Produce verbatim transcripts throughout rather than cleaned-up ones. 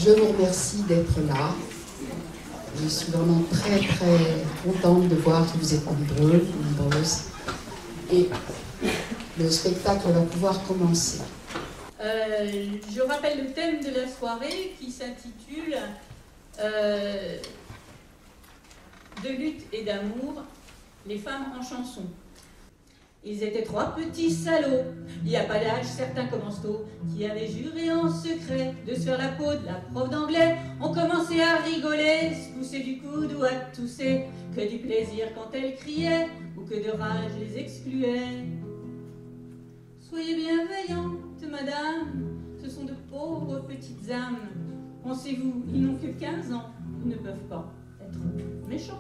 je vous remercie d'être là. Je suis vraiment très très contente de voir que vous êtes nombreux, nombreuses. Et le spectacle va pouvoir commencer. Euh, je rappelle le thème de la soirée qui s'intitule euh, De lutte et d'amour, les femmes en chanson. Ils étaient trois petits salauds, il n'y a pas d'âge, certains commencent tôt, qui avaient juré en secret de se faire la peau de la prof d'anglais. On commençait à rigoler, se pousser du coude ou à tousser, que du plaisir quand elle criait, ou que de rage les excluait. Soyez bienveillante, madame, ce sont de pauvres petites âmes. Pensez-vous, ils n'ont que quinze ans, ils ne peuvent pas être méchants.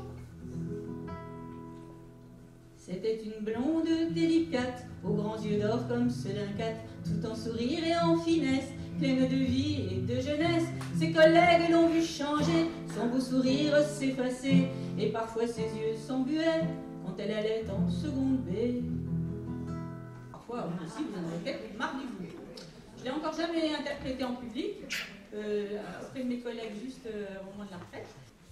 C'était une blonde délicate, aux grands yeux d'or comme ceux d'un cat, tout en sourire et en finesse, pleine de vie et de jeunesse. Ses collègues l'ont vu changer, son beau sourire s'effacer, et parfois ses yeux s'embuaient quand elle allait en seconde B. Parfois, vous aussi, vous en avez fait, marquez-vous. Je l'ai encore jamais interprété en public, euh, auprès de mes collègues juste euh, au moment de la retraite.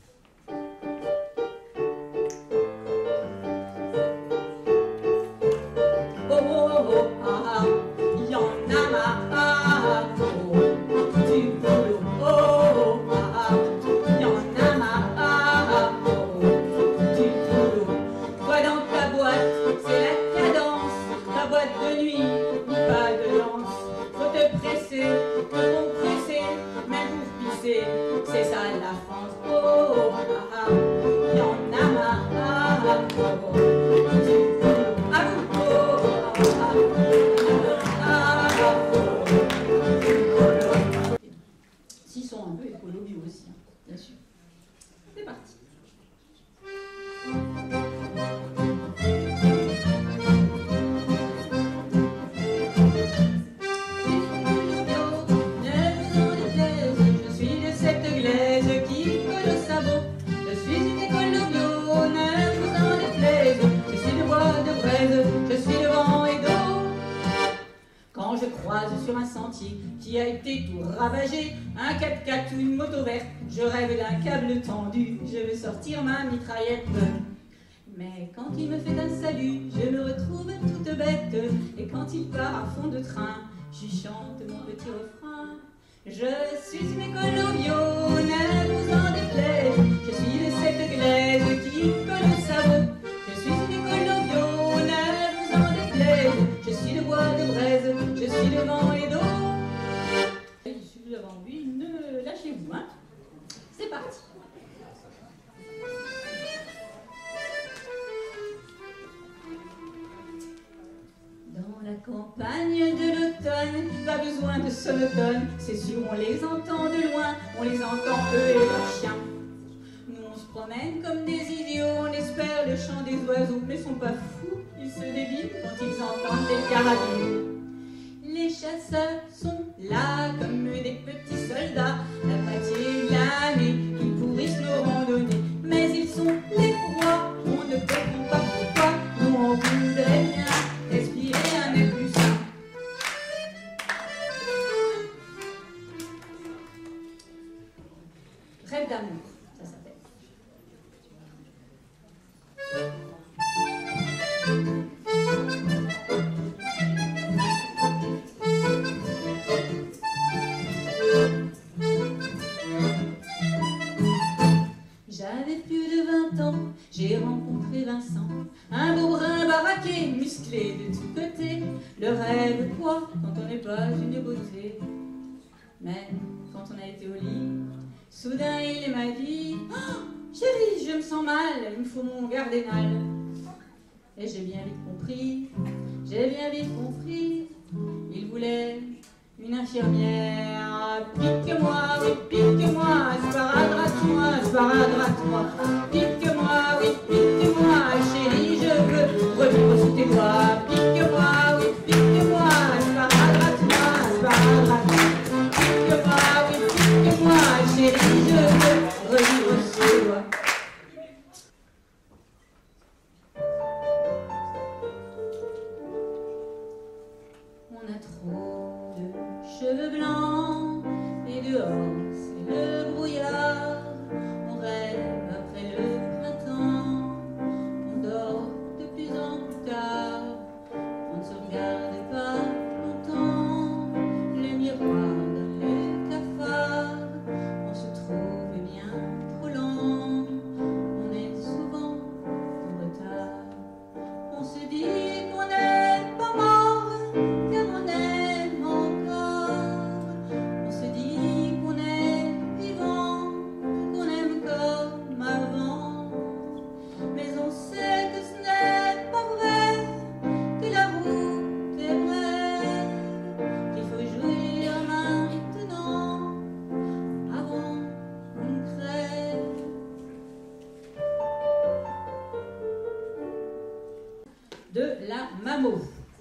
C'est ça la France, oh, ah, ah, y en a marre, ah, ah, oh, oh, à vous, oh, ah, ah, ah, oh. S'ils sont un peu écolo bio aussi, hein, bien sûr. C'est parti. Je croise sur un sentier qui a été tout ravagé, un quatre-quatre ou une moto verte, je rêve d'un câble tendu, je veux sortir ma mitraillette. Mais quand il me fait un salut, je me retrouve toute bête, et quand il part à fond de train, je chante mon petit refrain. Je suis une écolo bio, ne vous en déplaise, je suis de cette glaise qui colle au sabot. Je suis une écolo bio, ne vous en déplaise, je suis de bois de braise, je suis devant et dos. Je suis devant lui, ne lâchez-vous, hein. C'est parti. Dans la campagne de l'automne, pas besoin de sonotone, c'est sûr on les entend de loin, on les entend eux et leurs chiens. Nous on se promène comme des idiots, on espère le chant des oiseaux, mais sont pas fous, ils se débilent quand ils entendent les carabines. Les chasseurs sont là comme des petits soldats, la moitié de l'année, ils pourrissent nos randonnées, mais ils sont les rois, on ne comprend pas pourquoi, nous on voudrait bien respirer un air plus sain. Rêve d'amour, ça s'appelle. J'avais plus de vingt ans, j'ai rencontré Vincent, un beau brun baraqué, musclé de tous côtés. Le rêve quoi quand on n'est pas une beauté. Mais quand on a été au lit, soudain il m'a dit oh, chérie, je me sens mal, il me faut mon gardénal. Et j'ai bien vite compris, j'ai bien vite compris, il voulait une infirmière. Pique-moi, oui, pique-moi, sparadrate-moi, sparadrate-moi. Pique-moi, oui, pique-moi, chérie, je veux revivre sous tes doigts. Pique-moi, oui, pique-moi, sparadrate-moi, sparadrate-moi. Pique-moi, oui, pique-moi, chérie, je veux revivre sous tes doigts. On a trop de cheveux blancs et dehors c'est le brouillard, on rêve après le printemps, on dort de plus en plus tard, on ne se regarde pas longtemps, le miroir dans le cafard, on se trouve bien trop lent, on est souvent en retard, on se dit qu'on n'est pas mort, car on aime encore, on se dit qu'on est vivant, qu'on aime comme avant, mais on sait que ce n'est pas vrai, que la route est brève, qu'il faut jouir maintenant, avant qu'on ne crève. De la Mamo.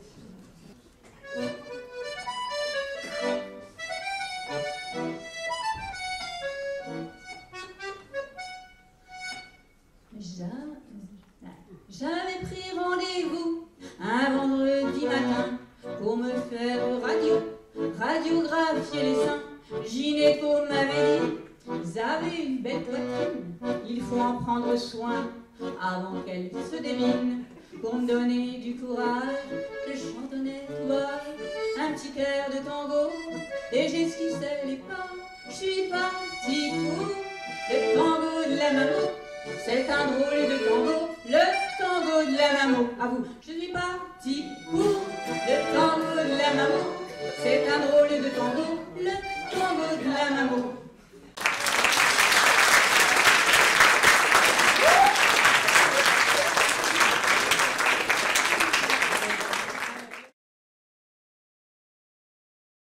J'avais pris rendez-vous un vendredi matin pour me faire radio, radiographier les seins. Gynéco m'avait dit, vous avez une belle poitrine, il faut en prendre soin avant qu'elle se démine. Pour me donner du courage, je chantonnais tout bas un petit air de tango et j'esquissais les pas. Je suis parti pour le tango de la Mamo. C'est un drôle de tango, le tango de la Mamo. À vous, je suis parti pour le tango de la Mamo. C'est un drôle de tango, le tango de la Mamo.